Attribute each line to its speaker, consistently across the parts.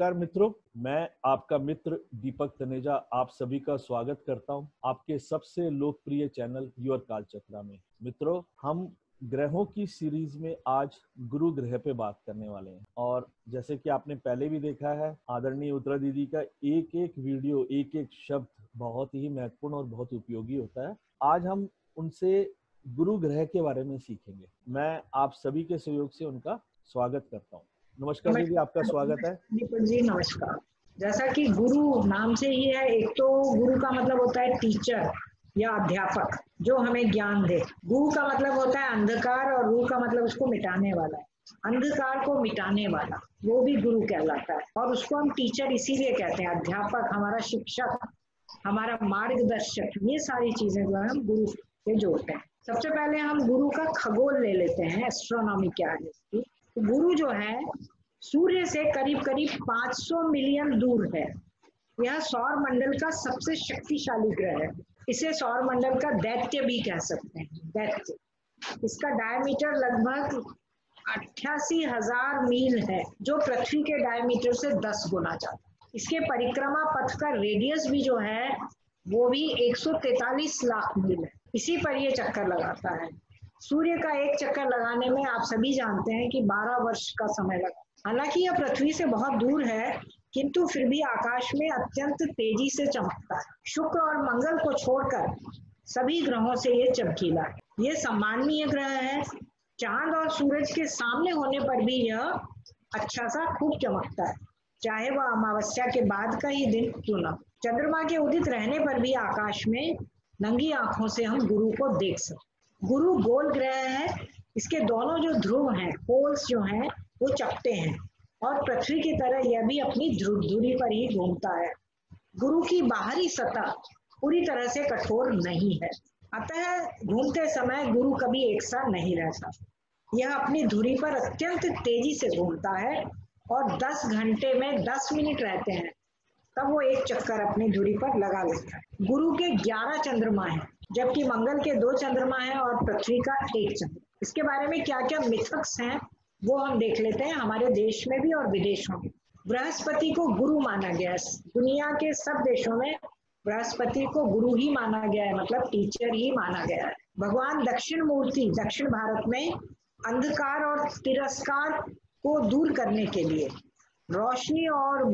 Speaker 1: नमस्कार मित्रों, मैं आपका मित्र दीपक तनेजा आप सभी का स्वागत करता हूं आपके सबसे लोकप्रिय चैनल योर काल चक्रा में। मित्रों, हम ग्रहों की सीरीज में आज गुरु ग्रह पे बात करने वाले हैं और जैसे कि आपने पहले भी देखा है, आदरणीय उत्तरा दीदी का एक एक वीडियो, एक एक शब्द बहुत ही महत्वपूर्ण और बहुत उपयोगी होता है। आज हम उनसे गुरु ग्रह के बारे में सीखेंगे। मैं आप सभी के सहयोग से उनका स्वागत करता हूँ। नमस्कार दीदी, आपका स्वागत है।
Speaker 2: दीपक जी नमस्कार। जैसा कि गुरु नाम से ही है, एक तो गुरु का मतलब होता है टीचर या अध्यापक जो हमें ज्ञान दे। गु का मतलब होता है अंधकार और रू का मतलब उसको मिटाने वाला है। अंधकार को मिटाने वाला वो भी गुरु कहलाता है और उसको हम टीचर इसीलिए कहते हैं। अध्यापक, हमारा शिक्षक, हमारा मार्गदर्शक, ये सारी चीजें जो है हम गुरु से जोड़ते हैं। सबसे पहले हम गुरु का खगोल ले लेते हैं, एस्ट्रोनॉमी क्या है इसकी। तो गुरु जो है सूर्य से करीब करीब 500 मिलियन दूर है। यह सौर मंडल का सबसे शक्तिशाली ग्रह है। इसे सौर मंडल का दैत्य भी कह सकते हैं, दैत्य। इसका डायमीटर लगभग 88,000 मील है, जो पृथ्वी के डायमीटर से 10 गुना ज्यादा। इसके परिक्रमा पथ का रेडियस भी जो है वो भी 143 लाख मील है। इसी पर ये चक्कर लगाता है। सूर्य का एक चक्कर लगाने में आप सभी जानते हैं कि 12 वर्ष का समय लगा। हालांकि यह पृथ्वी से बहुत दूर है, किंतु फिर भी आकाश में अत्यंत तेजी से चमकता है। शुक्र और मंगल को छोड़कर सभी ग्रहों से ये चमकीला है। ये सम्माननीय ग्रह है। चांद और सूरज के सामने होने पर भी यह अच्छा सा खूब चमकता है, चाहे वह अमावस्या के बाद का ही दिन क्यों ना। चंद्रमा के उदित रहने पर भी आकाश में नंगी आंखों से हम गुरु को देख सकते। गुरु गोल ग्रह है। इसके दोनों जो ध्रुव हैं, पोल्स जो हैं, वो चपटे हैं और पृथ्वी की तरह यह भी अपनी धुरी पर ही घूमता है। गुरु की बाहरी सतह पूरी तरह से कठोर नहीं है, अतः घूमते समय गुरु कभी एक सा नहीं रहता। यह अपनी धुरी पर अत्यंत तेजी से घूमता है और 10 घंटे में 10 मिनट रहते हैं, तब वो एक चक्कर अपनी धुरी पर लगा लेता है। गुरु के 11 चंद्रमा हैं, जबकि मंगल के 2 चंद्रमा हैं और पृथ्वी का 1 चंद्रमा। इसके बारे में क्या क्या मिथक्स हैं वो हम देख लेते हैं, हमारे देश में भी और विदेशों में। बृहस्पति को गुरु माना गया है। दुनिया के सब देशों में बृहस्पति को गुरु ही माना गया है, मतलब टीचर ही माना गया है। भगवान दक्षिण मूर्ति दक्षिण भारत में अंधकार और तिरस्कार को दूर करने के लिए, रोशनी और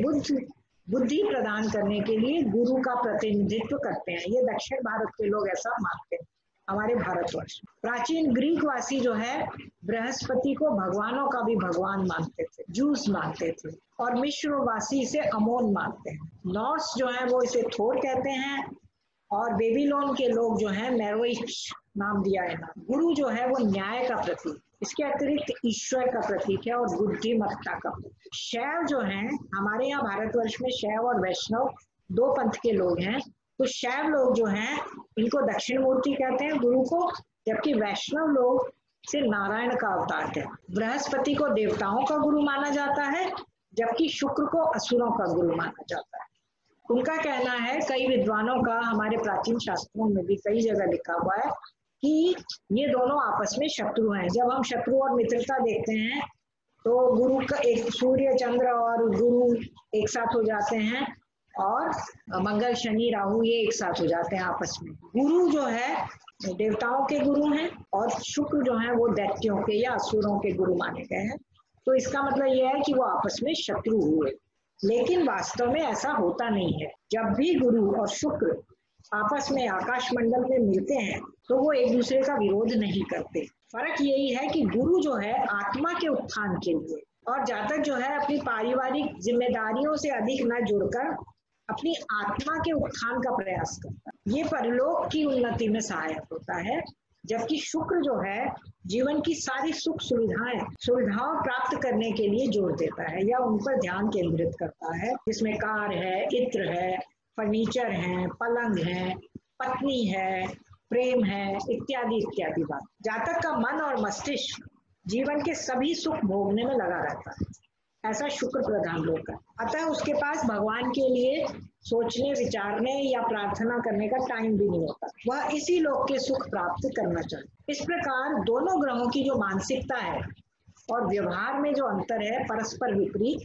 Speaker 2: बुद्धि प्रदान करने के लिए गुरु का प्रतिनिधित्व करते हैं। ये दक्षिण भारत के लोग ऐसा मानते हैं, हमारे भारतवर्ष। प्राचीन ग्रीक वासी जो है बृहस्पति को भगवानों का भी भगवान मानते थे, जूस मानते थे, और मिश्र वासी इसे अमोन मानते हैं। नॉर्स जो है वो इसे थोर कहते हैं और बेबीलोन के लोग जो है मेरोइच नाम दिया है ना। गुरु जो है वो न्याय का प्रतीक, इसके अतिरिक्त ईश्वर का प्रतीक है और बुद्धिमत्ता का प्रतीक। शैव जो है, हमारे यहाँ भारतवर्ष में शैव और वैष्णव 2 पंथ के लोग हैं। तो शैव लोग जो हैं इनको दक्षिण मूर्ति कहते हैं गुरु को, जबकि वैष्णव लोग से नारायण का अवतार कहते हैं। बृहस्पति को देवताओं का गुरु माना जाता है, जबकि शुक्र को असुरों का गुरु माना जाता है। उनका कहना है, कई विद्वानों का, हमारे प्राचीन शास्त्रों में भी कई जगह लिखा हुआ है कि ये दोनों आपस में शत्रु हैं। जब हम शत्रु और मित्रता देखते हैं तो गुरु का एक सूर्य चंद्र और गुरु एक साथ हो जाते हैं और मंगल शनि राहु ये एक साथ हो जाते हैं आपस में। गुरु जो है देवताओं के गुरु हैं और शुक्र जो है वो दैत्यों के या असुरों के गुरु माने गए हैं। तो इसका मतलब यह है कि वो आपस में शत्रु हुए, लेकिन वास्तव में ऐसा होता नहीं है। जब भी गुरु और शुक्र आपस में आकाश मंडल में मिलते हैं तो वो एक दूसरे का विरोध नहीं करते। फर्क यही है कि गुरु जो है आत्मा के उत्थान के लिए और जातक जो है अपनी पारिवारिक जिम्मेदारियों से अधिक न जुड़कर अपनी आत्मा के उत्थान का प्रयास करता है। ये परलोक की उन्नति में सहायक होता है, जबकि शुक्र जो है जीवन की सारी सुख सुविधाओं प्राप्त करने के लिए जोर देता है या उन पर ध्यान केंद्रित करता है, जिसमें कार है, इत्र है, फर्नीचर है, पलंग है, पत्नी है, प्रेम है, इत्यादि इत्यादि बात। जातक का मन और मस्तिष्क जीवन के सभी सुख भोगने में लगा रहता है, ऐसा शुक्र प्रधान लोग का। अतः उसके पास भगवान के लिए सोचने, विचारने या प्रार्थना करने का टाइम भी नहीं होता। वह इसी लोक के सुख प्राप्त करना चाहता। इस प्रकार दोनों ग्रहों की जो मानसिकता है और व्यवहार में जो अंतर है परस्पर विपरीत,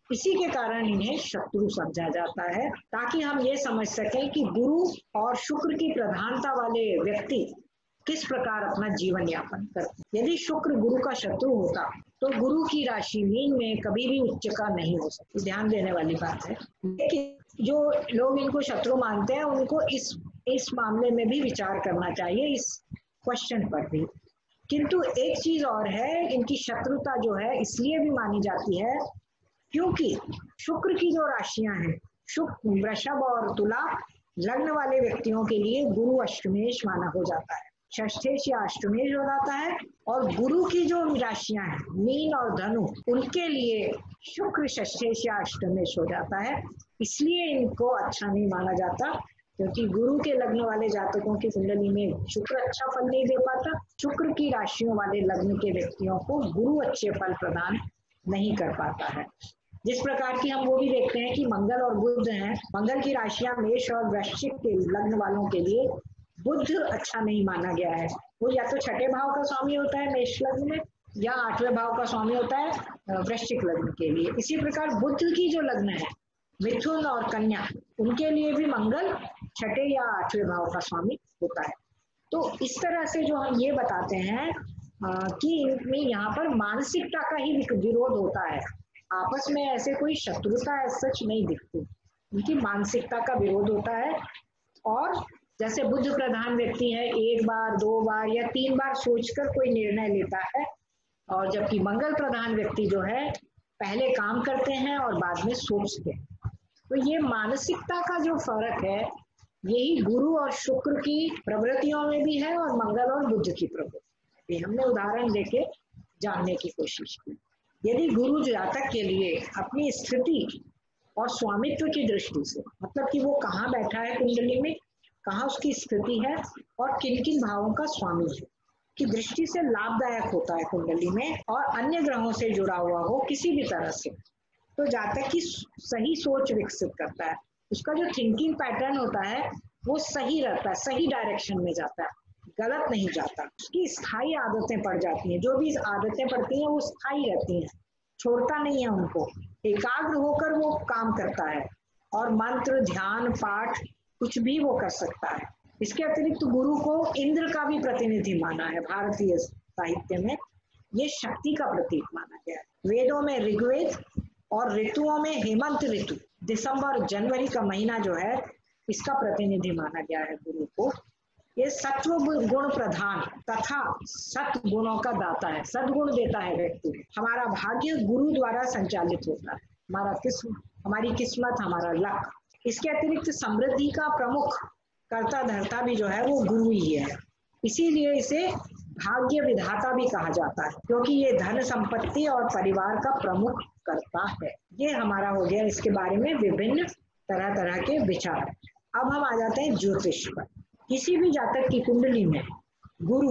Speaker 2: इसी के कारण इन्हें शत्रु समझा जाता है, ताकि हम ये समझ सकें कि गुरु और शुक्र की प्रधानता वाले व्यक्ति किस प्रकार अपना जीवन यापन करते हैं। यदि शुक्र गुरु का शत्रु होता तो गुरु की राशि मीन में कभी भी उच्च का नहीं हो सकती। ध्यान देने वाली बात है। लेकिन जो लोग इनको शत्रु मानते हैं उनको इस मामले में भी विचार करना चाहिए, इस क्वेश्चन पर भी। किंतु एक चीज और है, इनकी शत्रुता जो है इसलिए भी मानी जाती है क्योंकि शुक्र की जो राशियां हैं, शुक्र वृषभ और तुला लग्न वाले व्यक्तियों के लिए गुरु अष्टमेश माना हो जाता है, षष्ठेश या अष्टमेश हो जाता है। और गुरु की जो राशियां हैं मीन और धनु, उनके लिए शुक्र षष्ठेश या अष्टमेश हो जाता है। इसलिए इनको अच्छा नहीं माना जाता, क्योंकि गुरु के लग्न वाले जातकों की कुंडली में शुक्र अच्छा फल नहीं दे पाता। शुक्र की राशियों वाले लग्न के व्यक्तियों को गुरु अच्छे फल प्रदान नहीं कर पाता है। जिस प्रकार की हम वो भी देखते हैं कि मंगल और बुध हैं, मंगल की राशियां मेष और वृश्चिक के लग्न वालों के लिए बुध अच्छा नहीं माना गया है। वो या तो छठे भाव का स्वामी होता है मेष लग्न में, या आठवें भाव का स्वामी होता है वृश्चिक लग्न के लिए। इसी प्रकार बुध की जो लग्न है मिथुन और कन्या, उनके लिए भी मंगल छठे या आठवें भाव का स्वामी होता है। तो इस तरह से जो हम ये बताते हैं कि इनमें यहाँ पर मानसिकता का ही विरोध होता है, आपस में ऐसे कोई शत्रुता सच नहीं दिखती, उनकी मानसिकता का विरोध होता है। और जैसे बुद्ध प्रधान व्यक्ति है, एक बार, दो बार या तीन बार सोचकर कोई निर्णय लेता है, और जबकि मंगल प्रधान व्यक्ति जो है पहले काम करते हैं और बाद में सोचते हैं। तो ये मानसिकता का जो फर्क है यही गुरु और शुक्र की प्रवृत्तियों में भी है और मंगल और बुध की प्रवृत्ति। हमने उदाहरण लेके जानने की कोशिश की। यदि गुरु जातक के लिए अपनी स्थिति और स्वामित्व की दृष्टि से, मतलब कि वो कहाँ बैठा है कुंडली में, कहाँ उसकी स्थिति है और किन किन भावों का स्वामी है, की दृष्टि से लाभदायक होता है कुंडली में, और अन्य ग्रहों से जुड़ा हुआ हो किसी भी तरह से, तो जातक की सही सोच विकसित करता है। उसका जो थिंकिंग पैटर्न होता है वो सही रहता है, सही डायरेक्शन में जाता है, गलत नहीं जाता। उसकी स्थायी आदतें पड़ जाती हैं, जो भी आदतें पड़ती हैं वो स्थायी रहती हैं, छोड़ता नहीं है उनको, एकाग्र होकर वो काम करता है, और मंत्र ध्यान पाठ कुछ भी वो कर सकता है। इसके अतिरिक्त गुरु को इंद्र का भी प्रतिनिधि माना है, भारतीय साहित्य में ये शक्ति का प्रतीक माना गया है। वेदों में ऋग्वेद और ऋतुओं में हेमंत ऋतु, दिसंबर जनवरी का महीना जो है इसका प्रतिनिधि माना गया है गुरु को। ये सत्व गुण प्रधान तथा सत गुणों का दाता है, सद्गुण देता है व्यक्ति। हमारा भाग्य गुरु द्वारा संचालित होता है, हमारी किस्मत, हमारा लक। इसके अतिरिक्त समृद्धि का प्रमुख कर्ता धर्ता भी जो है वो गुरु ही है, इसीलिए इसे भाग्य विधाता भी कहा जाता है, क्योंकि ये धन संपत्ति और परिवार का प्रमुख कर्ता है। ये हमारा हो गया इसके बारे में विभिन्न तरह तरह के विचार। अब हम आ जाते हैं ज्योतिष पर। किसी भी जातक की कुंडली में गुरु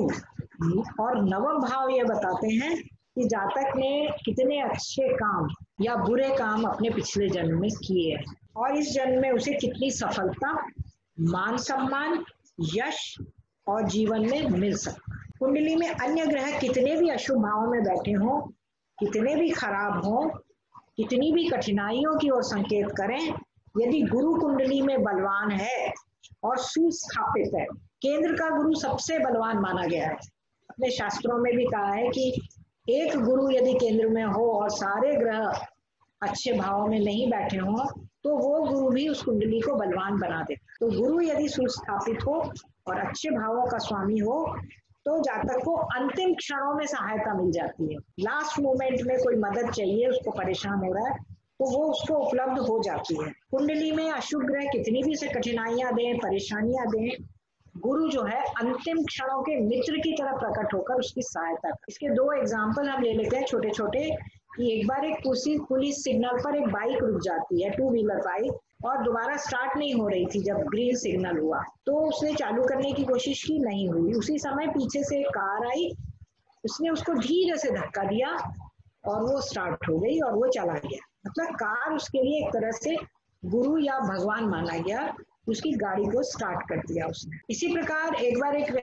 Speaker 2: और नवम भाव ये बताते हैं कि जातक ने कितने अच्छे काम या बुरे काम अपने पिछले जन्म में किए हैं, और इस जन्म में उसे कितनी सफलता, मान सम्मान, यश और जीवन में मिल सकता है। कुंडली में अन्य ग्रह कितने भी अशुभ भाव में बैठे हों, कितने भी खराब हों, कितनी भी कठिनाइयों की ओर संकेत करें, यदि गुरु कुंडली में बलवान है और सुस्थापित है, केंद्र का गुरु सबसे बलवान माना गया है। अपने शास्त्रों में भी कहा है कि एक गुरु यदि केंद्र में हो और सारे ग्रह अच्छे भाव में नहीं बैठे हों तो वो गुरु भी उस कुंडली को बलवान बना देता। तो गुरु यदि सुस्थापित हो और अच्छे भावों का स्वामी हो तो जातक को अंतिम क्षणों में सहायता मिल जाती है। लास्ट मोमेंट में कोई मदद चाहिए, उसको परेशान हो रहा है, तो वो उसको उपलब्ध हो जाती है। कुंडली में अशुभ ग्रह कितनी भी से कठिनाइयां दें, परेशानियां दें, गुरु जो है अंतिम क्षणों के मित्र की तरह प्रकट होकर उसकी सहायता कर। इसके दो एग्जाम्पल हम ले लेते हैं छोटे छोटे, कि एक बार एक पुलिस सिग्नल पर एक बाइक रुक जाती है, 2 व्हीलर बाइक, और दोबारा स्टार्ट नहीं हो रही थी जब ग्रीन सिग्नल हुआ, तो उसने चालू करने की कोशिश की, नहीं हुई। उसी समय पीछे से एक कार आई, उसने उसको धीरे से धक्का दिया और वो स्टार्ट हो गई और वो चला गया। मतलब कार उसके लिए एक तरह से गुरु या भगवान माना गया, उसकी गाड़ी को स्टार्ट कर दिया उसने। इसी प्रकार एक बार एक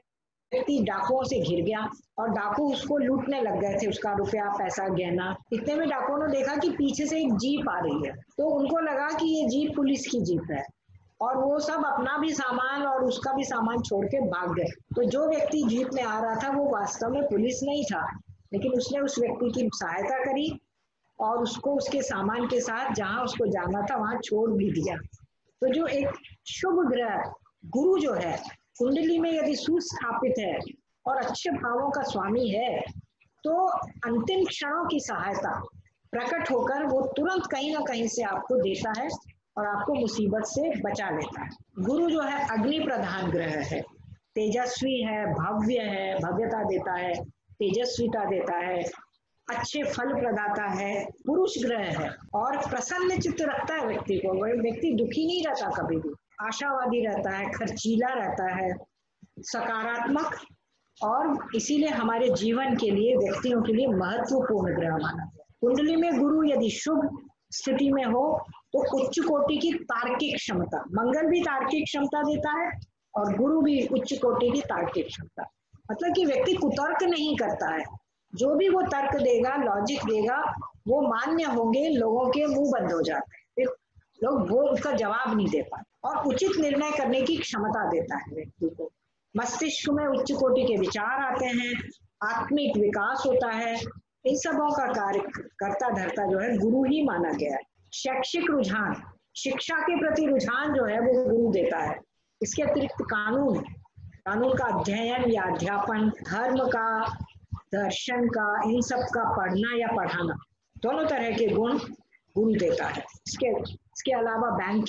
Speaker 2: व्यक्ति डाकुओं से घिर गया और डाकू उसको लूटने लग गए थे, उसका रुपया पैसा गहना। इतने में डाकुओं ने देखा कि पीछे से एक जीप आ रही है, तो उनको लगा कि ये जीप पुलिस की जीप है और वो सब अपना भी सामान और उसका भी सामान छोड़ के भाग गए। तो जो व्यक्ति जीप में आ रहा था वो वास्तव में पुलिस नहीं था, लेकिन उसने उस व्यक्ति की सहायता करी और उसको उसके सामान के साथ जहां उसको जाना था वहां छोड़ भी दिया। तो जो एक शुभ ग्रह गुरु जो है कुंडली में यदि सुस्थापित है और अच्छे भावों का स्वामी है, तो अंतिम क्षणों की सहायता प्रकट होकर वो तुरंत कहीं ना कहीं से आपको देता है और आपको मुसीबत से बचा लेता है। गुरु जो है अग्नि प्रधान ग्रह है, तेजस्वी है, भव्य है, भव्यता देता है, तेजस्विता देता है, अच्छे फल प्रदाता है, पुरुष ग्रह है और प्रसन्न चित्त रखता है व्यक्ति को। वह व्यक्ति दुखी नहीं रहता, कभी भी आशावादी रहता है, खर्चीला रहता है, सकारात्मक, और इसीलिए हमारे जीवन के लिए, व्यक्तियों के लिए महत्वपूर्ण ग्रह माना गया। कुंडली में गुरु यदि शुभ स्थिति में हो तो उच्च कोटि की तार्किक क्षमता, मंगल भी तार्किक क्षमता देता है और गुरु भी उच्च कोटि की तार्किक क्षमता, मतलब कि व्यक्ति कुतर्क नहीं करता है, जो भी वो तर्क देगा, लॉजिक देगा, वो मान्य होंगे, लोगों के मुंह बंद हो जाते हैं, फिर लोग वो उसका जवाब नहीं दे पाते, और उचित निर्णय करने की क्षमता देता है व्यक्ति को। मस्तिष्क में उच्च कोटि के विचार आते हैं, आत्मिक विकास होता है, इन सबों का कार्य करता धरता जो है गुरु ही माना गया है। शैक्षिक रुझान, शिक्षा के प्रति रुझान जो है वो गुरु देता है। इसके अतिरिक्त कानून का अध्ययन या अध्यापन, धर्म का, दर्शन का, इन सब का पढ़ना या पढ़ाना, दोनों तरह के गुण गुरु देता है। इसके अलावा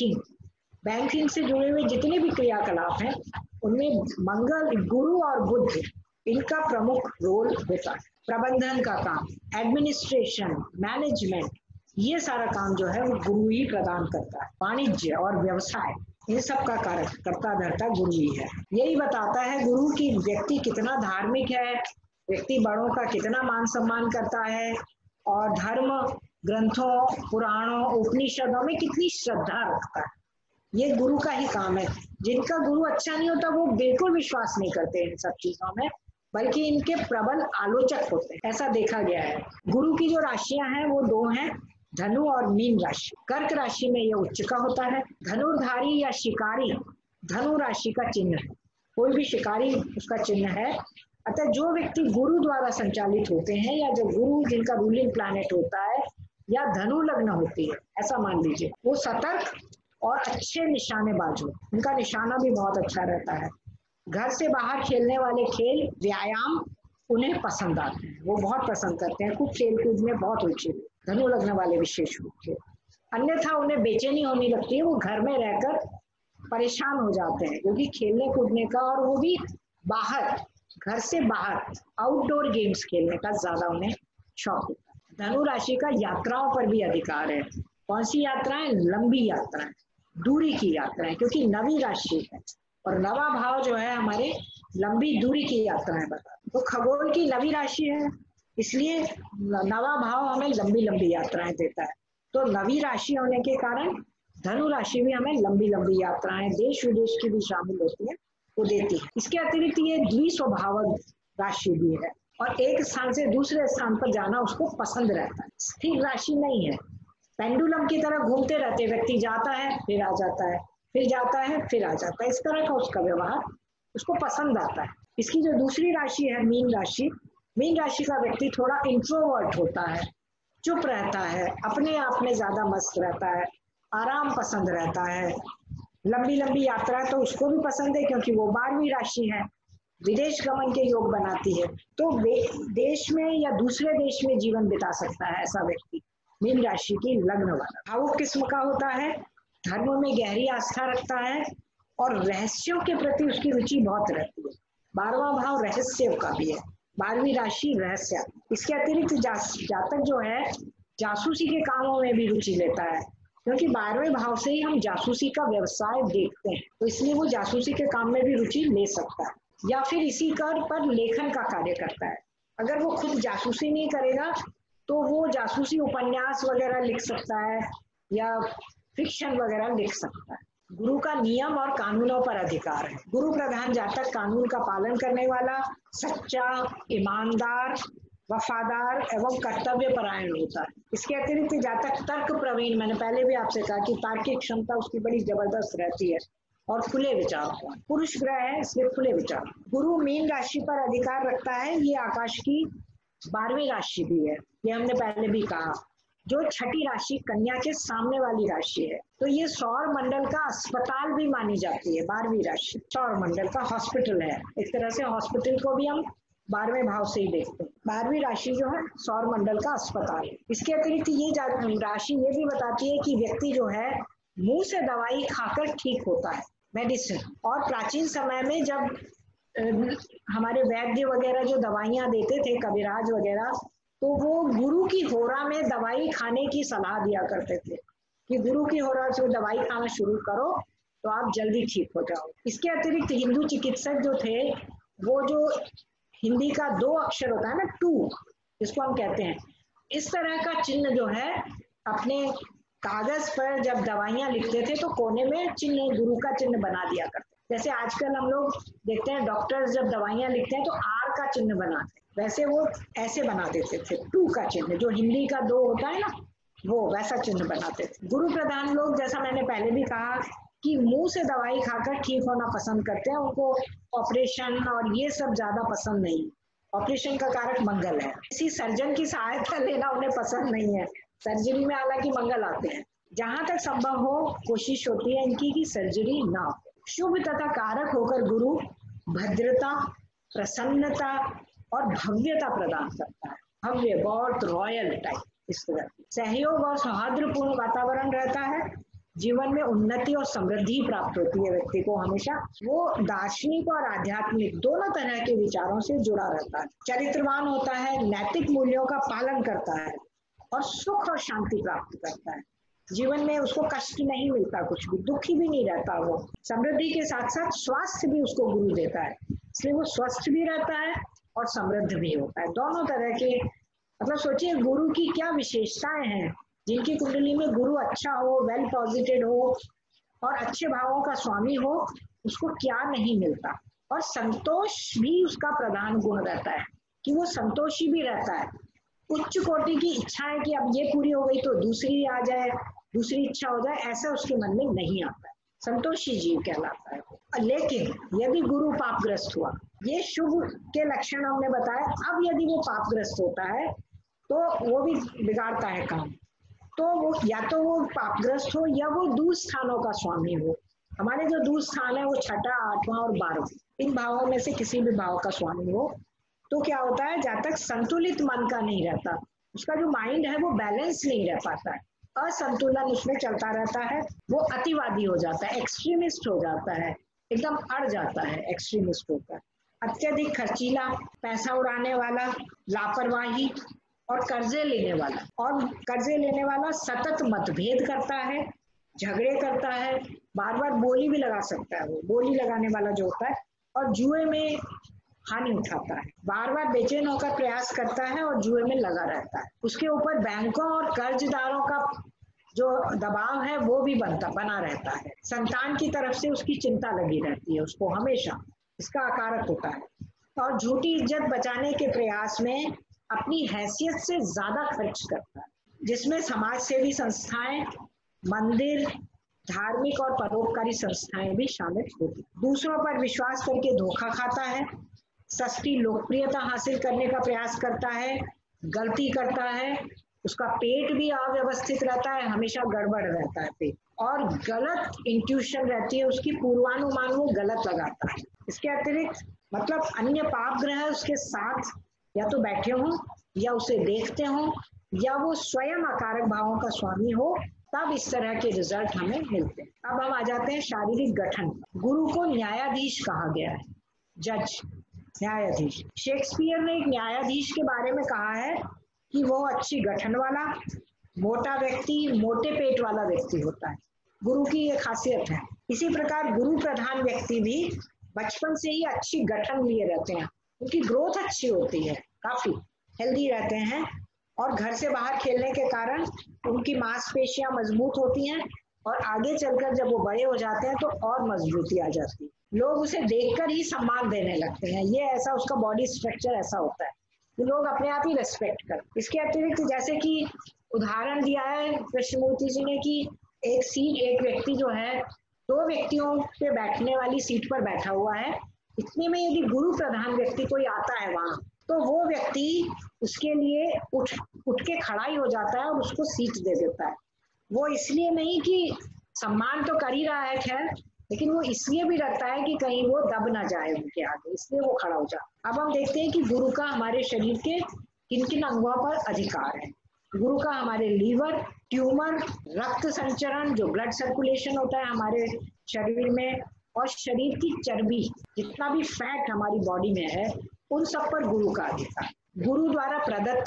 Speaker 2: बैंकिंग से जुड़े हुए जितने भी क्रियाकलाप हैं उनमें मंगल, गुरु और बुध, इनका प्रमुख रोल होता है। प्रबंधन का काम, एडमिनिस्ट्रेशन, मैनेजमेंट, ये सारा काम जो है वो गुरु ही प्रदान करता है। वाणिज्य और व्यवसाय, इन सब का कार्य करता धरता गुरु ही है। यही बताता है गुरु की व्यक्ति कितना धार्मिक है, व्यक्ति बड़ों का कितना मान सम्मान करता है और धर्म ग्रंथों, पुराणों, उपनिषदों में कितनी श्रद्धा रखता है। ये गुरु का ही काम है। जिनका गुरु अच्छा नहीं होता वो बिल्कुल विश्वास नहीं करते इन सब चीजों में, बल्कि इनके प्रबल आलोचक होते हैं, ऐसा देखा गया है। गुरु की जो राशियां हैं वो दो हैं, धनु और मीन राशि। कर्क राशि में यह उच्च का होता है। धनुर्धारी या शिकारी धनु राशि का चिन्ह है, कोई भी शिकारी उसका चिन्ह है। अतः जो व्यक्ति गुरु द्वारा संचालित होते हैं या जो गुरु जिनका रूलिंग प्लैनेट होता है या धनु लग्न होती है, ऐसा मान लीजिए, वो सतर्क और अच्छे निशानेबाज हो, उनका निशाना भी बहुत अच्छा रहता है। घर से बाहर खेलने वाले खेल, व्यायाम उन्हें पसंद आते हैं, वो बहुत पसंद करते हैं, खूब खेल कूद में बहुत रुचि, धनु लग्न वाले विशेष रूप से। अन्यथा उन्हें बेचैनी होने लगती है, वो घर में रहकर परेशान हो जाते हैं, क्योंकि खेलने कूदने का और वो भी बाहर, घर से बाहर आउटडोर गेम्स खेलने का ज्यादा उन्हें शौक होता है। धनु राशि का यात्राओं पर भी अधिकार है। कौन सी यात्राएं? लंबी यात्राएं, दूरी की यात्राएं, क्योंकि नवी राशि है और नवा भाव जो है हमारे लंबी दूरी की यात्राएं बताता है। तो खगोल की नवी राशि है, इसलिए नवा भाव हमें लंबी लंबी यात्राएं देता है। तो नवी राशि होने के कारण धनु राशि भी हमें लंबी लंबी यात्राएं, देश विदेश की भी शामिल होती है, वो देती है। इसके अतिरिक्त ये द्विस्वभावक राशि भी है और एक स्थान से दूसरे स्थान पर जाना उसको पसंद रहता है, स्थिर राशि नहीं है। पेंडुलम की तरह घूमते रहते, व्यक्ति जाता है फिर आ जाता है, फिर जाता है फिर आ जाता है, इस तरह का उसका व्यवहार उसको पसंद आता है। इसकी जो दूसरी राशि है मीन राशि, मीन राशि का व्यक्ति थोड़ा इंट्रोवर्ट होता है, चुप रहता है, अपने आप में ज्यादा मस्त रहता है, आराम पसंद रहता है। लंबी लंबी यात्रा तो उसको भी पसंद है क्योंकि वो 12वीं राशि है, विदेश गमन के योग बनाती है, तो देश में या दूसरे देश में जीवन बिता सकता है ऐसा व्यक्ति, मीन राशि की लग्न वाला। भावुक किस्म का होता है, धर्म में गहरी आस्था रखता है और रहस्यों के प्रति उसकी रुचि बहुत रहती है। 12वां भाव रहस्य का भी है, 12वीं राशि रहस्य। इसके अतिरिक्त जातक जो है जासूसी के कामों में भी रुचि लेता है, क्योंकि 12वें भाव से ही हम जासूसी का व्यवसाय देखते हैं, तो इसलिए वो जासूसी के काम में भी रुचि ले सकता है, या फिर इसी कर पर लेखन का कार्य करता है। अगर वो खुद जासूसी नहीं करेगा तो वो जासूसी उपन्यास वगैरह लिख सकता है या फिक्शन वगैरह लिख सकता है। गुरु का नियम और कानूनों पर अधिकार है। गुरु प्रधान जातक कानून का पालन करने वाला, सच्चा, ईमानदार, वफादार एवं कर्तव्य परायण होता है। इसके अतिरिक्त जातक तर्क प्रवीण, मैंने पहले भी आपसे कहा कि तार्किक क्षमता उसकी बड़ी जबरदस्त रहती है और खुले विचार होता है। पुरुष ग्रह है इसलिए खुले विचार। गुरु मीन राशि पर अधिकार रखता है, ये आकाश की 12वीं राशि भी है, ये हमने पहले भी कहा, जो छठी राशि कन्या के सामने वाली राशि है। तो ये सौर मंडल का अस्पताल भी मानी जाती है। 12वीं राशि सौर मंडल का हॉस्पिटल है, एक तरह से हॉस्पिटल को भी हम 12वें भाव से ही देखते हैं। 12वीं राशि जो है सौर मंडल का अस्पताल है। इसके अतिरिक्त ये राशि ये भी बताती है कि व्यक्ति जो है मुंह से दवाई खाकर ठीक होता है, मेडिसिन। और प्राचीन समय में जब हमारे वैद्य वगैरह जो दवाइयां देते थे, कविराज वगैरह, तो वो गुरु की होरा में दवाई खाने की सलाह दिया करते थे कि गुरु की होरा से दवाई खाना शुरू करो तो आप जल्दी ठीक हो जाओ। इसके अतिरिक्त हिंदू चिकित्सक जो थे, वो जो हिंदी का 2 अक्षर होता है ना, 2, जिसको हम कहते हैं, इस तरह का चिन्ह जो है अपने कागज पर जब दवाइयां लिखते थे तो कोने में चिन्ह, गुरु का चिन्ह बना दिया करते। जैसे आजकल हम लोग देखते हैं डॉक्टर्स जब दवाइयां लिखते हैं तो आर का चिन्ह बनाते हैं, वैसे वो ऐसे बना देते थे, 2 का चिन्ह, जो हिंदी का 2 होता है ना, वो वैसा चिन्ह बनाते थे। गुरु प्रधान लोग, जैसा मैंने पहले भी कहा, कि मुंह से दवाई खाकर ठीक होना पसंद करते हैं। उनको ऑपरेशन और ये सब ज्यादा पसंद नहीं। ऑपरेशन का कारक मंगल है, किसी सर्जन की सहायता लेना उन्हें पसंद नहीं है। सर्जरी में हालांकि मंगल आते हैं। जहां तक संभव हो कोशिश होती है इनकी कि सर्जरी ना हो। शुभ तथा कारक होकर गुरु भद्रता, प्रसन्नता और भव्यता प्रदान करता है। भव्य, बहुत रॉयल टाइप, इस तरह सहयोग और सौहार्दपूर्ण वातावरण रहता है। जीवन में उन्नति और समृद्धि प्राप्त होती है व्यक्ति को हमेशा। वो दार्शनिक और आध्यात्मिक दोनों तरह के विचारों से जुड़ा रहता है। चरित्रवान होता है, नैतिक मूल्यों का पालन करता है और सुख और शांति प्राप्त करता है। जीवन में उसको कष्ट नहीं मिलता, कुछ भी दुखी भी नहीं रहता। वो समृद्धि के साथ साथ स्वास्थ्य भी उसको गुरु देता है, इसलिए वो स्वस्थ भी रहता है और समृद्ध भी होता है। दोनों तरह के, मतलब सोचिए गुरु की क्या विशेषताएं हैं। जिनकी कुंडली में गुरु अच्छा हो, वेल पॉजिटेड हो और अच्छे भावों का स्वामी हो, उसको क्या नहीं मिलता। और संतोष भी उसका प्रधान गुण रहता है कि वो संतोषी भी रहता है। उच्च कोटि की इच्छा है कि अब ये पूरी हो गई तो दूसरी आ जाए, दूसरी इच्छा हो जाए, ऐसा उसके मन में नहीं आता है। संतोषी जीव कहलाता है। लेकिन यदि गुरु पापग्रस्त हुआ, ये शुभ के लक्षण हमने बताया, अब यदि वो पापग्रस्त होता है तो वो भी बिगाड़ता है काम। तो वो या तो वो पापग्रस्त हो या वो दूर स्थानों का स्वामी हो। हमारे जो दूर स्थान है वो 6ठा, 8वां और 12वां, इन भावों में से किसी भी भाव का स्वामी हो, तो क्या होता है, जब तक संतुलित मन का नहीं रहता, उसका जो माइंड है वो बैलेंस नहीं रह पाता है, असंतुलन उसमें चलता रहता है। वो अतिवादी हो जाता है, एक्सट्रीमिस्ट हो जाता है, एकदम अड़ जाता है, एक्सट्रीमिस्ट होता है। अत्यधिक खर्चीला, पैसा उड़ाने वाला, लापरवाही और कर्जे लेने वाला सतत मतभेद करता है, झगड़े करता है, बार बार बोली भी लगा सकता है, वो बोली लगाने वाला जो होता है, और जुए में हानि उठाता है, बार बार बेचैन होकर प्रयास करता है और जुए में लगा रहता है। उसके ऊपर बैंकों और कर्जदारों का जो दबाव है वो भी बना रहता है। संतान की तरफ से उसकी चिंता लगी रहती है उसको हमेशा, इसका अकारक होता है। और झूठी इज्जत बचाने के प्रयास में अपनी हैसियत से ज्यादा खर्च करता है, जिसमें समाज सेवी संस्थाएं, मंदिर, धार्मिक और परोपकारी संस्थाएं भी शामिल होती। दूसरों पर विश्वास करके धोखा खाता है, सस्ती लोकप्रियता हासिल करने का प्रयास करता है, गलती करता है, उसका पेट भी अव्यवस्थित रहता है, हमेशा गड़बड़ रहता है पेट, और गलत इंट्यूशन रहती है उसकी, पूर्वानुमान वो गलत लगाता है। इसके अतिरिक्त मतलब अन्य पाप ग्रह उसके साथ या तो बैठे हों या उसे देखते हों या वो स्वयं अकारक भावों का स्वामी हो, तब इस तरह के रिजल्ट हमें मिलते हैं। अब हम आ जाते हैं शारीरिक गठन। गुरु को न्यायाधीश कहा गया है, जज, न्यायाधीश। शेक्सपियर ने एक न्यायाधीश के बारे में कहा है कि वो अच्छी गठन वाला, मोटा व्यक्ति, मोटे पेट वाला व्यक्ति होता है। गुरु की ये खासियत है। इसी प्रकार गुरु प्रधान व्यक्ति भी बचपन से ही अच्छी गठन लिए रहते हैं, उनकी ग्रोथ अच्छी होती है, काफी हेल्दी रहते हैं, और घर से बाहर खेलने के कारण उनकी मांसपेशियां मजबूत होती हैं, और आगे चलकर जब वो बड़े हो जाते हैं तो और मजबूती आ जाती है, लोग उसे देखकर ही सम्मान देने लगते हैं। ये ऐसा उसका बॉडी स्ट्रक्चर ऐसा होता है कि लोग अपने आप ही रेस्पेक्ट करते। इसके अतिरिक्त जैसे कि उदाहरण दिया है कृष्णमूर्ति जी ने कि एक व्यक्ति जो है 2 व्यक्तियों पे बैठने वाली सीट पर बैठा हुआ है, इतने में यदि गुरु प्रधान व्यक्ति कोई आता है वहां, तो वो व्यक्ति उसके लिए उठ के खड़ा ही हो जाता है और उसको सीट दे देता है। वो इसलिए नहीं कि सम्मान तो कर ही रहा है खैर, लेकिन वो इसलिए भी डरता है कि कहीं वो दब ना जाए उनके आगे, इसलिए वो खड़ा हो जाता। अब हम देखते हैं कि गुरु का हमारे शरीर के किन किन अंगों पर अधिकार है। गुरु का हमारे लीवर, ट्यूमर, रक्त संचरण, जो ब्लड सर्कुलेशन होता है हमारे शरीर में, और शरीर की चर्बी, जितना भी फैट हमारी बॉडी में है, उन सब पर गुरु का अधिकार। गुरु द्वारा प्रदत्त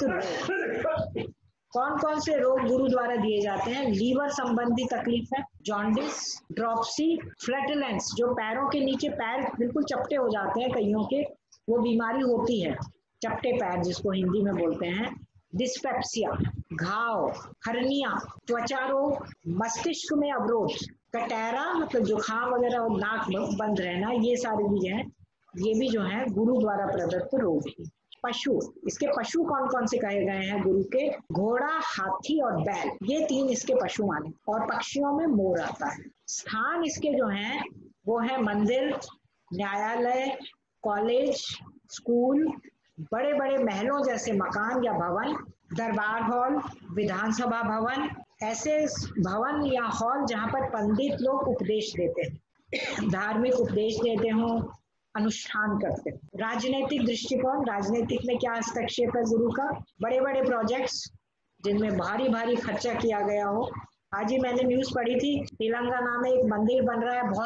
Speaker 2: रोग, कौन कौन से रोग गुरु द्वारा दिए जाते हैं? लीवर संबंधी तकलीफ है, जॉन्डिस, ड्रॉपसी, फ्लैटुलेंस, जो पैरों के नीचे पैर बिल्कुल चपटे हो जाते हैं कईयों के, वो बीमारी होती है, चपटे पैर जिसको हिंदी में बोलते हैं, डिस्पेप्सिया, घाव, हर्निया, त्वचा रोग, मस्तिष्क में अवरोध, कटैरा मतलब जुकाम वगैरह और नाक बंद रहना, ये सारे भी हैं, ये भी जो है गुरु द्वारा प्रदत्त रोग है। पशु, इसके पशु कौन कौन से कहे गए हैं गुरु के? घोड़ा, हाथी और बैल, ये 3 इसके पशु माने। और पक्षियों में मोर आता है। स्थान इसके जो हैं वो है मंदिर, न्यायालय, कॉलेज, स्कूल, बड़े बड़े महलों जैसे मकान या भवन, दरबार हॉल, विधानसभा भवन, ऐसे भवन या हॉल जहाँ पर पंडित लोग उपदेश देते हैं, धार्मिक उपदेश देते हों, अनुष्ठान करते हैं। राजनीतिक दृष्टिकोण, राजनीतिक में क्या हस्तक्षेप है गुरु का? बड़े बड़े प्रोजेक्ट्स जिनमें भारी भारी खर्चा किया गया हो। आज ही मैंने न्यूज पढ़ी थी, तेलंगाना में एक मंदिर बन रहा है,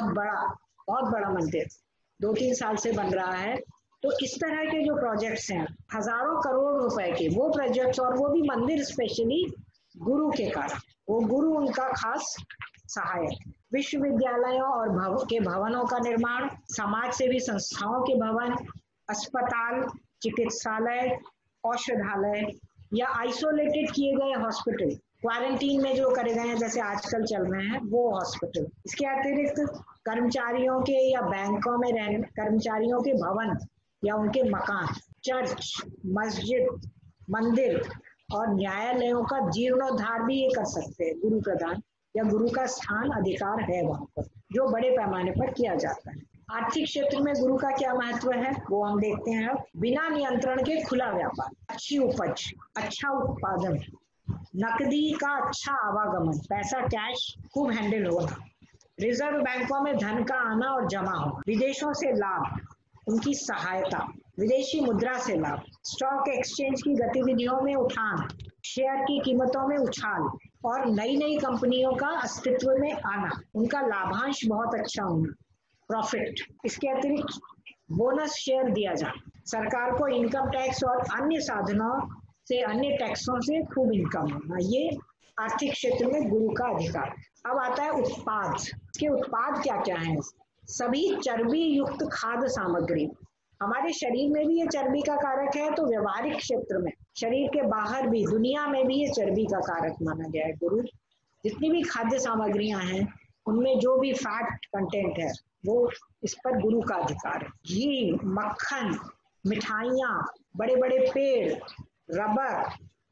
Speaker 2: बहुत बड़ा मंदिर, 2-3 साल से बन रहा है। तो इस तरह के जो प्रोजेक्ट्स हैं, हजारों करोड़ रुपए के वो प्रोजेक्ट्स, और वो भी मंदिर स्पेशली गुरु के कारण, वो गुरु उनका खास सहायक। विश्वविद्यालयों और भवनों का निर्माण, समाज सेवी संस्थाओं के भवन, अस्पताल, चिकित्सालय, औषधालय या आइसोलेटेड किए गए हॉस्पिटल, क्वारंटीन में जो करे गए हैं जैसे आजकल चल रहे हैं वो हॉस्पिटल। इसके अतिरिक्त कर्मचारियों के या बैंकों में रहने कर्मचारियों के भवन या उनके मकान, चर्च, मस्जिद, मंदिर और न्यायालयों का जीर्णोद्धार भी ये कर सकते हैं गुरु प्रधान, या गुरु का स्थान अधिकार है वहां पर, जो बड़े पैमाने पर किया जाता है। आर्थिक क्षेत्र में गुरु का क्या महत्व है वो हम देखते हैं। बिना नियंत्रण के खुला व्यापार, अच्छी उपज, अच्छा उत्पादन, नकदी का अच्छा आवागमन, पैसा कैश खूब हैंडल होना, रिजर्व बैंकों में धन का आना और जमा होना, विदेशों से लाभ, उनकी सहायता, विदेशी मुद्रा से लाभ, स्टॉक एक्सचेंज की गतिविधियों में उठान, शेयर की कीमतों में उछाल और नई नई कंपनियों का अस्तित्व में आना, उनका लाभांश बहुत अच्छा होना, प्रॉफिट। इसके अतिरिक्त बोनस शेयर दिया जाए, सरकार को इनकम टैक्स और अन्य साधनों से, अन्य टैक्सों से खूब इनकम होना, ये आर्थिक क्षेत्र में गुरु का अधिकार। अब आता है उत्पाद। इसके उत्पाद क्या क्या हैं? सभी चर्बी युक्त खाद्य सामग्री, हमारे शरीर में भी ये चर्बी का कारक है, तो व्यवहारिक क्षेत्र में, शरीर के बाहर भी, दुनिया में भी ये चर्बी का कारक माना गया है गुरु। जितनी भी खाद्य सामग्रियां हैं उनमें जो भी फैट कंटेंट है वो इस पर गुरु का अधिकार है। घी, मक्खन, मिठाइयाँ, बड़े बड़े पेड़, रबर,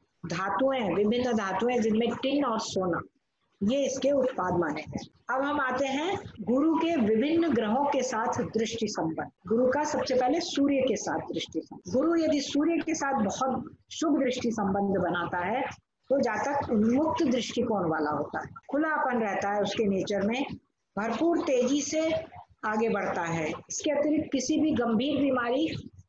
Speaker 2: धातुएं, विभिन्न धातुएं जिनमें टिन और सोना, ये इसके उत्पाद माने गए। अब हम आते हैं गुरु के विभिन्न ग्रहों के साथ दृष्टि संबंध। गुरु का सबसे पहले सूर्य के साथ दृष्टि संबंध। गुरु यदि सूर्य के साथ बहुत शुभ दृष्टि संबंध बनाता है तो जातक उन्मुक्त दृष्टिकोण वाला होता है, खुलापन रहता है उसके नेचर में, भरपूर तेजी से आगे बढ़ता है। इसके अतिरिक्त किसी भी गंभीर बीमारी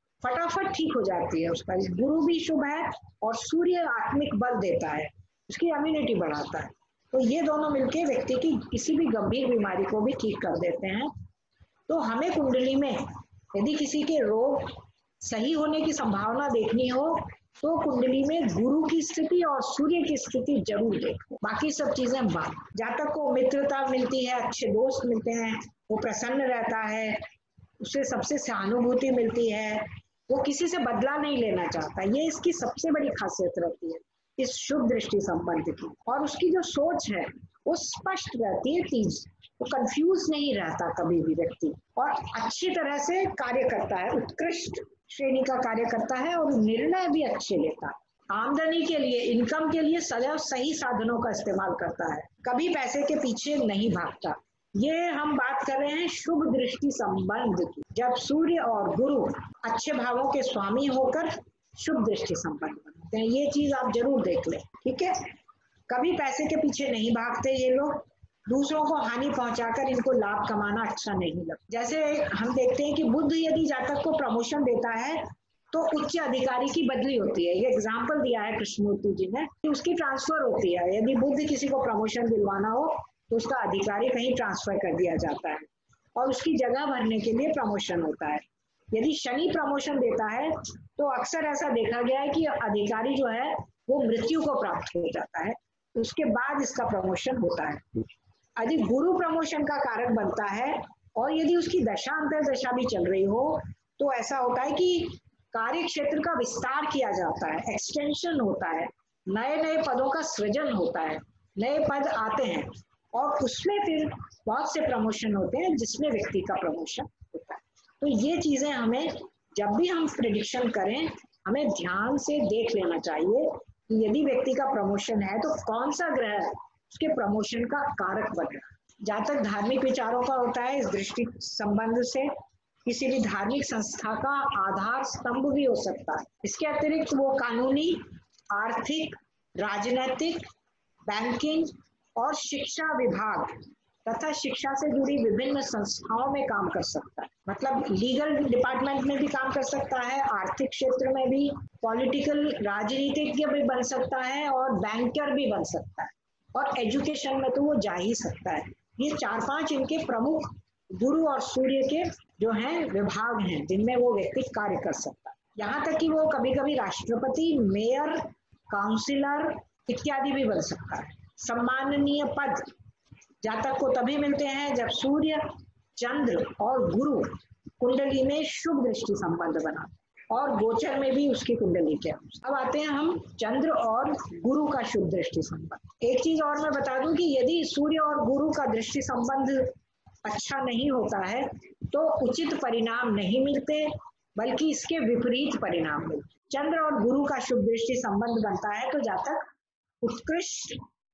Speaker 2: फटाफट ठीक हो जाती है उसका। गुरु भी शुभ है और सूर्य आत्मिक बल देता है, उसकी इम्यूनिटी बढ़ाता है, तो ये दोनों मिलके व्यक्ति की किसी भी गंभीर बीमारी को भी ठीक कर देते हैं। तो हमें कुंडली में यदि किसी के रोग सही होने की संभावना देखनी हो तो कुंडली में गुरु की स्थिति और सूर्य की स्थिति जरूर देखो, बाकी सब चीजें बात। जातक को मित्रता मिलती है, अच्छे दोस्त मिलते हैं, वो प्रसन्न रहता है, उससे सबसे सहानुभूति मिलती है, वो किसी से बदला नहीं लेना चाहता, ये इसकी सबसे बड़ी खासियत रहती है इस शुभ दृष्टि संबंध की। और उसकी जो सोच है वो स्पष्ट रहती है, तेज, वो कंफ्यूज नहीं रहता कभी भी व्यक्ति, और अच्छी तरह से कार्य करता है, उत्कृष्ट श्रेणी का कार्य करता है और निर्णय भी अच्छे लेता है। आमदनी के लिए, इनकम के लिए सदैव सही साधनों का इस्तेमाल करता है, कभी पैसे के पीछे नहीं भागता। ये हम बात कर रहे हैं शुभ दृष्टि संबंध की, जब सूर्य और गुरु अच्छे भावों के स्वामी होकर शुभ दृष्टि संबंध बनाते हैं। ये चीज आप जरूर देख लें, ठीक है। कभी पैसे के पीछे नहीं भागते ये लोग, दूसरों को हानि पहुंचाकर इनको लाभ कमाना अच्छा नहीं लगता। जैसे हम देखते हैं कि बुध यदि जातक को प्रमोशन देता है तो उच्च अधिकारी की बदली होती है। ये एग्जाम्पल दिया है कृष्णमूर्ति जी ने, उसकी ट्रांसफर होती है। यदि बुध किसी को प्रमोशन दिलवाना हो तो उसका अधिकारी कहीं ट्रांसफर कर दिया जाता है और उसकी जगह भरने के लिए प्रमोशन होता है। यदि शनि प्रमोशन देता है तो अक्सर ऐसा देखा गया है कि अधिकारी जो है वो मृत्यु को प्राप्त हो जाता है, उसके बाद इसका प्रमोशन होता है। यदि गुरु प्रमोशन का कारक बनता है और यदि उसकी दशा अंतर्दशा भी चल रही हो तो ऐसा होता है कि कार्य क्षेत्र का विस्तार किया जाता है, एक्सटेंशन होता है, नए नए पदों का सृजन होता है, नए पद आते हैं और उसमें फिर बहुत से प्रमोशन होते हैं जिसमें व्यक्ति का प्रमोशन होता है। तो ये चीजें हमें जब भी हम प्रेडिक्शन करें हमें ध्यान से देख लेना चाहिए कि यदि व्यक्ति का प्रमोशन है तो कौन सा ग्रह उसके प्रमोशन का कारक बन रहा है। जहाँ तक धार्मिक विचारों का होता है, इस दृष्टि संबंध से किसी भी धार्मिक संस्था का आधार स्तंभ भी हो सकता है। इसके अतिरिक्त वो कानूनी, आर्थिक, राजनीतिक, बैंकिंग और शिक्षा विभाग तथा शिक्षा से जुड़ी विभिन्न संस्थाओं में काम कर सकता है। मतलब लीगल डिपार्टमेंट में भी काम कर सकता है, आर्थिक क्षेत्र में भी, पॉलिटिकल राजनीतिज्ञ भी बन सकता है और बैंकर भी बन सकता है, और एजुकेशन में तो वो जा ही सकता है। ये 4-5 इनके प्रमुख गुरु और सूर्य के जो हैं विभाग हैं जिनमें वो व्यक्ति कार्य कर सकता है। यहाँ तक कि वो कभी कभी राष्ट्रपति, मेयर, काउंसिलर इत्यादि भी बन सकता है। सम्माननीय पद जातक को तभी मिलते हैं जब सूर्य, चंद्र और गुरु कुंडली में शुभ दृष्टि संबंध बना और गोचर में भी उसकी कुंडली के अनुसार। अब आते हैं हम चंद्र और गुरु का शुभ दृष्टि संबंध। एक चीज और मैं बता दूं कि यदि सूर्य और गुरु का दृष्टि संबंध अच्छा नहीं होता है तो उचित परिणाम नहीं मिलते, बल्कि इसके विपरीत परिणाम मिलते। चंद्र और गुरु का शुभ दृष्टि संबंध बनता है तो जातक उत्कृष्ट,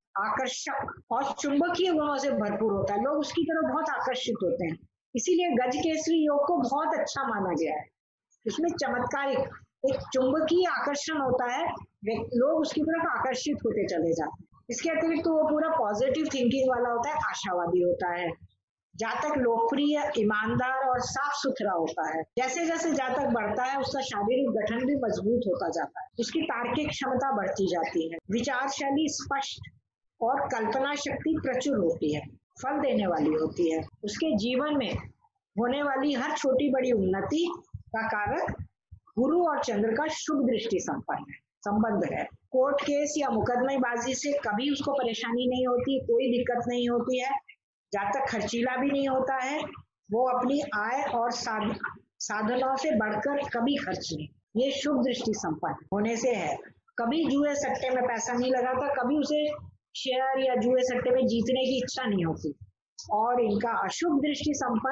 Speaker 2: आकर्षक और चुंबकीय गुणों से भरपूर होता है। लोग उसकी तरफ बहुत आकर्षित होते हैं, इसीलिए गजकेसरी योग को बहुत अच्छा माना गया है। उसमें चमत्कारिक एक चुंबकीय आकर्षण होता है, लोग उसकी तरफ आकर्षित होते चले जाते हैं। इसके अतिरिक्त तो वो पूरा पॉजिटिव थिंकिंग वाला होता है, आशावादी होता है। जातक लोकप्रिय, ईमानदार और साफ सुथरा होता है। जैसे जैसे जातक बढ़ता है उसका शारीरिक गठन भी मजबूत होता जाता है, उसकी तार्किक क्षमता बढ़ती जाती है, विचारशैली स्पष्ट और कल्पना शक्ति प्रचुर होती है, फल देने वाली होती है। उसके जीवन में होने वाली हर छोटी बड़ी उन्नति का कारक गुरु और चंद्र का शुभ दृष्टि संबंध है। कोर्ट केस या मुकदमेबाजी से कभी उसको परेशानी नहीं होती, कोई दिक्कत नहीं होती है। जातक खर्चीला भी नहीं होता है, वो अपनी आय और साधनों से बढ़कर कभी खर्च नहीं, ये शुभ दृष्टि संपन्न होने से है। कभी जुए सट्टे में पैसा नहीं लगाता, कभी उसे शेयर या जुए सट्टे में जीतने की इच्छा नहीं होती। और इनका अशुभ दृष्टि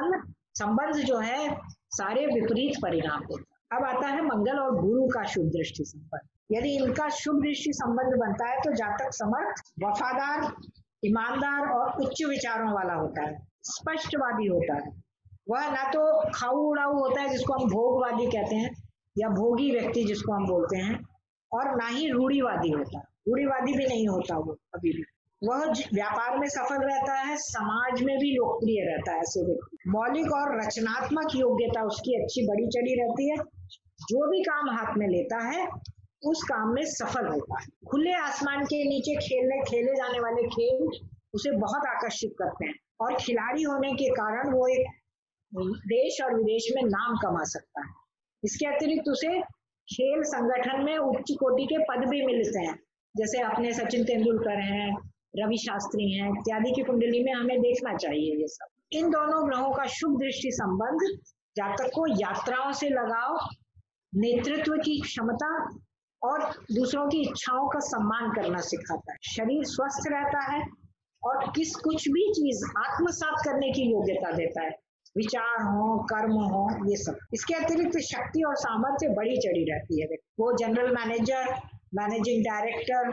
Speaker 2: संबंध जो है सारे विपरीत परिणाम देता है। अब आता है मंगल और गुरु का शुभ दृष्टि संबंध। यदि इनका शुभ दृष्टि संबंध बनता है तो जातक समर्थ, वफादार, ईमानदार और उच्च विचारों वाला होता है, स्पष्टवादी होता है। वह ना तो खाऊ उड़ाऊ होता है जिसको हम भोगवादी कहते हैं या भोगी व्यक्ति जिसको हम बोलते हैं, और ना ही रूढ़िवादी होता है, रूढ़िवादी भी नहीं होता वो कभी भी। वह व्यापार में सफल रहता है, समाज में भी लोकप्रिय रहता है। ऐसे व्यक्ति मौलिक और रचनात्मक योग्यता उसकी अच्छी बड़ी चढ़ी रहती है, जो भी काम हाथ में लेता है उस काम में सफल होता है। खुले आसमान के नीचे खेले जाने वाले खेल उसे बहुत आकर्षित करते हैं और खिलाड़ी होने के कारण वो एक देश और विदेश में नाम कमा सकता है। इसके अतिरिक्त उसे खेल संगठन में उच्च कोटि के पद भी मिलते हैं, जैसे अपने सचिन तेंदुलकर हैं, रवि शास्त्री हैं इत्यादि की कुंडली में हमें देखना चाहिए ये सब। इन दोनों ग्रहों का शुभ दृष्टि संबंध जातक को यात्राओं से लगाव, नेतृत्व की क्षमता और दूसरों की इच्छाओं का सम्मान करना सिखाता है। शरीर स्वस्थ रहता है और कुछ भी चीज आत्मसात करने की योग्यता देता है, विचार हो, कर्म हो, ये सब। इसके अतिरिक्त शक्ति और सामर्थ्य बढ़ी चढ़ी रहती है। वो general manager, managing director,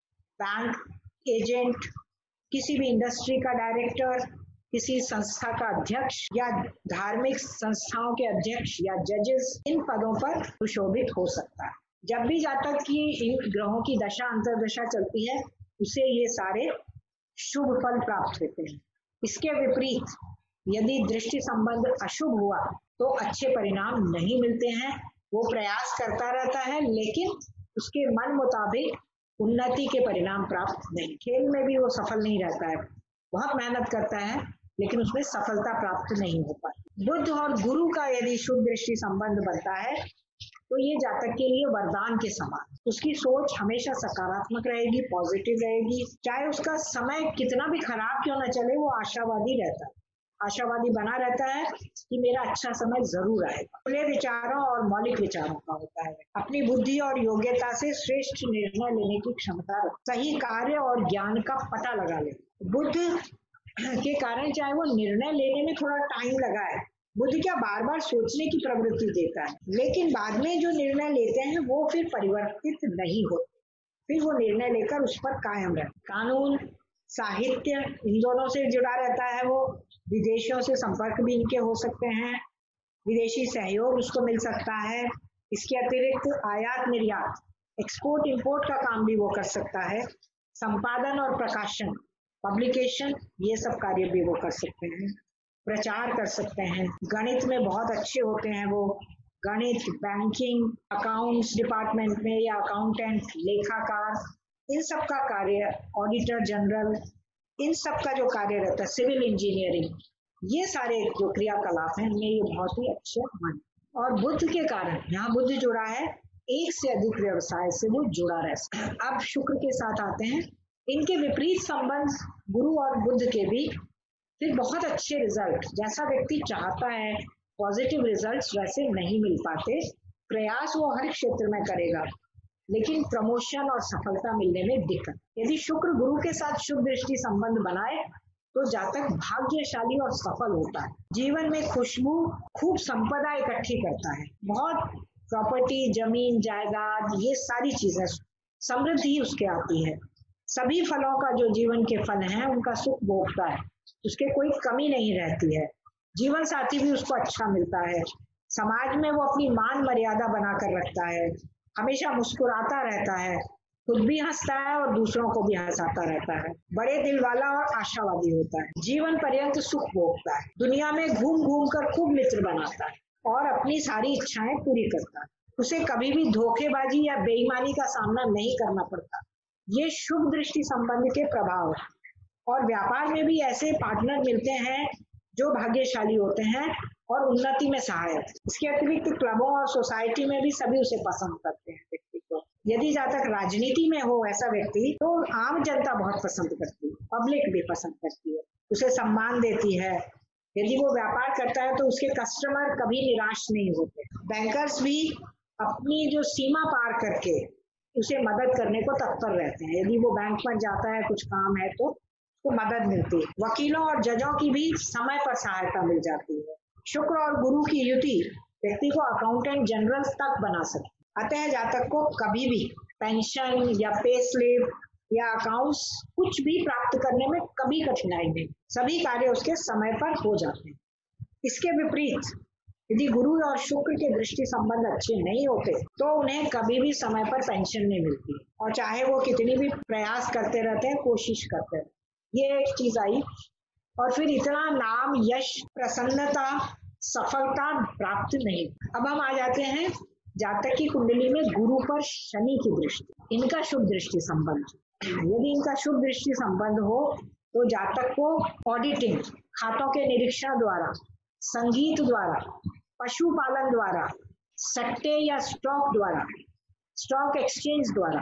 Speaker 2: bank agent, किसी भी इंडस्ट्री का डायरेक्टर, किसी संस्था का अध्यक्ष या धार्मिक संस्थाओं के अध्यक्ष या जजेस, इन पदों पर सुशोभित हो सकता है। जब भी जातक की इन ग्रहों की दशा अंतर्दशा चलती है, उसे ये सारे शुभ फल प्राप्त होते हैं। इसके विपरीत यदि दृष्टि संबंध अशुभ हुआ तो अच्छे परिणाम नहीं मिलते हैं। वो प्रयास करता रहता है लेकिन उसके मन मुताबिक उन्नति के परिणाम प्राप्त नहीं। खेल में भी वो सफल नहीं रहता है, बहुत मेहनत करता है लेकिन उसमें सफलता प्राप्त नहीं हो पाती। बुध और गुरु का यदि शुभ दृष्टि संबंध बनता है तो ये जातक के लिए वरदान के समान। उसकी सोच हमेशा सकारात्मक रहेगी, पॉजिटिव रहेगी। चाहे उसका समय कितना भी खराब क्यों न चले, वो आशावादी रहता है, आशावादी बना रहता है कि मेरा अच्छा समय जरूर आएगा। खुले विचारों और मौलिक विचारों का होता है। अपनी बुद्धि और योग्यता से श्रेष्ठ निर्णय लेने की क्षमता रखता है। सही कार्य और ज्ञान का पता लगा ले। बुद्ध के कारण चाहे वो निर्णय लेने में थोड़ा टाइम लगा है, बुद्ध क्या बार बार सोचने की प्रवृत्ति देता है, लेकिन बाद में जो निर्णय लेते हैं वो फिर परिवर्तित नहीं होते, फिर वो निर्णय लेकर उस पर कायम रहते। कानून, साहित्य, इन दोनों से जुड़ा रहता है वो। विदेशियों से संपर्क भी इनके हो सकते हैं, विदेशी सहयोग उसको मिल सकता है। इसके अतिरिक्त आयात निर्यात, एक्सपोर्ट इंपोर्ट का काम भी वो कर सकता है। संपादन और प्रकाशन, पब्लिकेशन, ये सब कार्य भी वो कर सकते हैं। प्रचार कर सकते हैं। गणित में बहुत अच्छे होते हैं वो, गणित, बैंकिंग, अकाउंट्स डिपार्टमेंट में या अकाउंटेंट, लेखाकार, इन सब का कार्य, ऑडिटर जनरल, इन सब का जो कार्य रहता है, सिविल इंजीनियरिंग, ये सारे जो क्रियाकलाप हैं इनमें ये बहुत ही अच्छे माने। और बुद्ध के कारण, यहाँ बुद्ध जुड़ा है, एक से अधिक व्यवसाय से वो जुड़ा रह सकता है। अब शुक्र के साथ आते हैं। इनके विपरीत संबंध गुरु और बुद्ध के भी फिर बहुत अच्छे रिजल्ट, जैसा व्यक्ति चाहता है पॉजिटिव रिजल्ट्स वैसे नहीं मिल पाते। प्रयास वो हर क्षेत्र में करेगा लेकिन प्रमोशन और सफलता मिलने में दिक्कत। यदि शुक्र गुरु के साथ शुभ दृष्टि संबंध बनाए तो जातक भाग्यशाली और सफल होता है। जीवन में खुशबू, खूब संपदा इकट्ठी करता है, बहुत प्रॉपर्टी, जमीन, जायदाद, ये सारी चीजें, समृद्धि उसके आती है। सभी फलों का जो जीवन के फल हैं उनका सुख भोगता है, उसके कोई कमी नहीं रहती है। जीवन साथी भी उसको अच्छा मिलता है। समाज में वो अपनी मान मर्यादा बनाकर रखता है, हमेशा मुस्कुराता रहता है, खुद भी हंसता है और दूसरों को भी हंसाता रहता है। बड़े दिल वाला और आशावादी होता है। जीवन पर्यंत सुख भोगता है। दुनिया में घूम घूम कर खूब मित्र बनाता है और अपनी सारी इच्छाएं पूरी करता है। उसे कभी भी धोखेबाजी या बेईमानी का सामना नहीं करना पड़ता। ये शुभ दृष्टि संबंध के प्रभाव है। और व्यापार में भी ऐसे पार्टनर मिलते हैं जो भाग्यशाली होते हैं और उन्नति में सहायक। इसके अतिरिक्त क्लबों और सोसाइटी में भी सभी उसे पसंद करते हैं व्यक्ति को। यदि जातक राजनीति में हो ऐसा व्यक्ति तो आम जनता बहुत पसंद करती है, पब्लिक भी पसंद करती है, उसे सम्मान देती है। यदि वो व्यापार करता है तो उसके कस्टमर कभी निराश नहीं होते। बैंकर्स भी अपनी जो सीमा पार करके उसे मदद करने को तत्पर रहते हैं। यदि वो बैंक में जाता है, कुछ काम है तो उसको मदद मिलती है। वकीलों और जजों की भी समय पर सहायता मिल जाती है। शुक्र और गुरु की युति व्यक्ति को अकाउंटेंट जनरल तक बना सकती है। अतः जातक को कभी भी पेंशन या पे स्लिप या अकाउंट्स कुछ भी प्राप्त करने में कभी कठिनाई नहीं, सभी कार्य उसके समय पर हो जाते हैं। इसके विपरीत यदि गुरु और शुक्र के दृष्टि संबंध अच्छे नहीं होते तो उन्हें कभी भी समय पर पेंशन नहीं मिलती, और चाहे वो कितनी भी प्रयास करते रहते हैं, कोशिश करते हैं। ये एक चीज आई। और फिर इतना नाम, यश, प्रसन्नता, सफलता प्राप्त नहीं। अब हम आ जाते हैं जातक की कुंडली में गुरु पर शनि की दृष्टि, इनका शुभ दृष्टि संबंध। यदि इनका शुभ दृष्टि संबंध हो तो जातक को ऑडिटिंग, खातों के निरीक्षण द्वारा, संगीत द्वारा, पशुपालन द्वारा, सट्टे या स्टॉक द्वारा, स्टॉक एक्सचेंज द्वारा,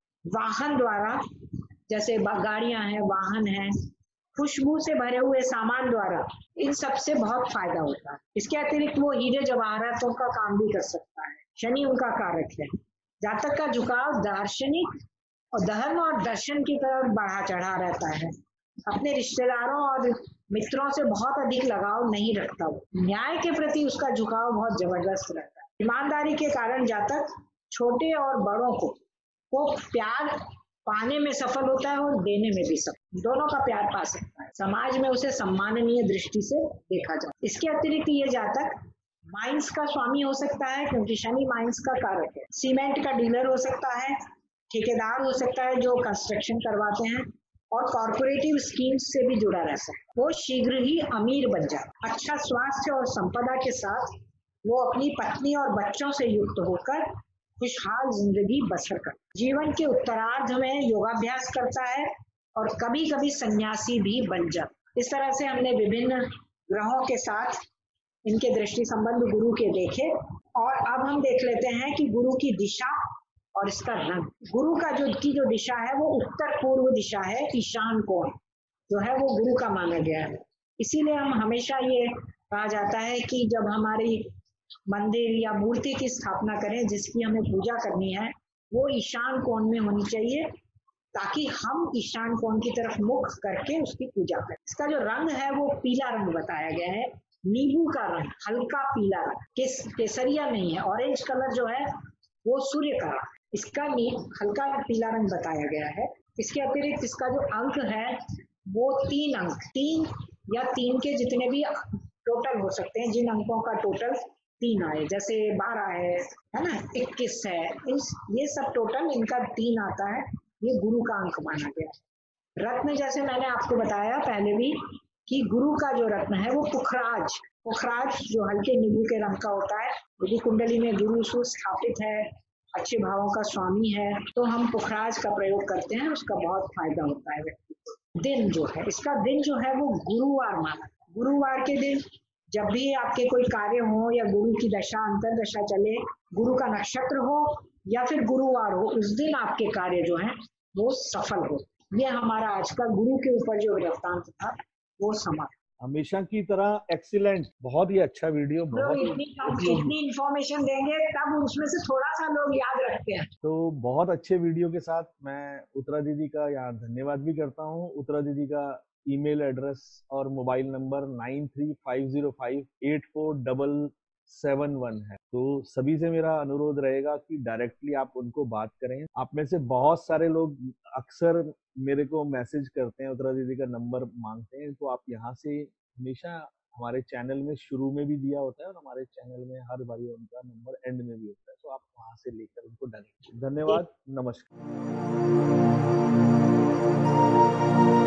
Speaker 2: वाहन द्वारा, जैसे गाड़ियां हैं, वाहन हैं, खुशबू से भरे हुए सामान द्वारा, इन सब से बहुत फायदा होता है। इसके अतिरिक्त वो हीरे जवाहरातों का काम भी कर सकता है, शनि उनका कारक है। जातक का झुकाव दार्शनिक और धर्म और दर्शन की तरफ बढ़ा चढ़ा रहता है। अपने रिश्तेदारों और मित्रों से बहुत अधिक लगाव नहीं रखता। वो न्याय के प्रति उसका झुकाव बहुत जबरदस्त रहता है। ईमानदारी के कारण जातक छोटे और बड़ों को प्यार पाने में सफल होता है और देने में भी सफल, दोनों का प्यार पा सकता है। समाज में उसे सम्माननीय दृष्टि से देखा जाए। इसके अतिरिक्त ये जातक माइंस का स्वामी हो सकता है, क्योंकि शनि माइंस का कारक है। सीमेंट का डीलर हो सकता है, ठेकेदार हो सकता है जो कंस्ट्रक्शन करवाते हैं, और कॉर्पोरेटिव स्कीम्स से भी जुड़ा रह सकता है। वो शीघ्र ही अमीर बन जाए। अच्छा स्वास्थ्य और संपदा के साथ वो अपनी पत्नी और बच्चों से युक्त होकर खुशहाल जिंदगी बसर कर जीवन के उत्तरार्ध में योगाभ्यास करता है और कभी कभी सन्यासी भी बन जाता। इस तरह से हमने विभिन्न ग्रहों के साथ इनके दृष्टि संबंध गुरु के देखे, और अब हम देख लेते हैं कि गुरु की दिशा और इसका रंग। गुरु का जो दिशा है वो उत्तर पूर्व दिशा है, ईशान कोण जो है वो गुरु का माना गया है। इसीलिए हम हमेशा ये कहा जाता है कि जब हमारी मंदिर या मूर्ति की स्थापना करें जिसकी हमें पूजा करनी है, वो ईशान कोण में होनी चाहिए, ताकि हम ईशान कोण की तरफ मुख करके उसकी पूजा करें। इसका जो रंग है वो पीला रंग बताया गया है, नींबू का रंग, हल्का पीला रंग, केसरिया नहीं है। ऑरेंज कलर जो है वो सूर्य का रंग, इसका हल्का पीला रंग बताया गया है। इसके अतिरिक्त इसका जो अंक है वो 3 अंक, 3 या 3 के जितने भी टोटल हो सकते हैं, जिन अंकों का टोटल 3 आए, जैसे 12 है ना, 21 है, ये सब टोटल इनका 3 आता है, ये गुरु का अंक माना गया। रत्न जैसे मैंने आपको बताया पहले भी कि गुरु का जो रत्न है वो पुखराज जो हल्के नींबू के रंग का होता है। यदि कुंडली में गुरु सुस्थापित है, अच्छे भावों का स्वामी है, तो हम पुखराज का प्रयोग करते हैं, उसका बहुत फायदा होता है व्यक्ति को। दिन जो है, इसका दिन जो है वो गुरुवार माना। गुरुवार के दिन जब भी आपके कोई कार्य हो या गुरु की दशा अंतर दशा चले, गुरु का नक्षत्र हो या फिर गुरुवार हो, उस दिन आपके कार्य जो है वो सफल हो। ये हमारा आज का गुरु के ऊपर जो वृत्तांत था वो समाप्त।
Speaker 1: हमेशा की तरह एक्सीलेंट, बहुत ही अच्छा वीडियो, बहुत
Speaker 2: इतनी इंफॉर्मेशन देंगे तब उसमें से थोड़ा सा लोग याद रखते हैं।
Speaker 1: तो बहुत अच्छे वीडियो के साथ मैं उत्तरा दीदी का यहाँ धन्यवाद भी करता हूँ। उत्तरा दीदी का ईमेल एड्रेस और मोबाइल नंबर 9350584771 है। तो सभी से मेरा अनुरोध रहेगा कि डायरेक्टली आप उनको बात करें। आप में से बहुत सारे लोग अक्सर मेरे को मैसेज करते हैं, उत्तरा दीदी का नंबर मांगते हैं, तो आप यहाँ से हमेशा हमारे चैनल में शुरू में भी दिया होता है और हमारे चैनल में हर बार उनका नंबर एंड में भी होता है, तो आप वहां से लेकर उनको डायरेक्ट। धन्यवाद, नमस्कार।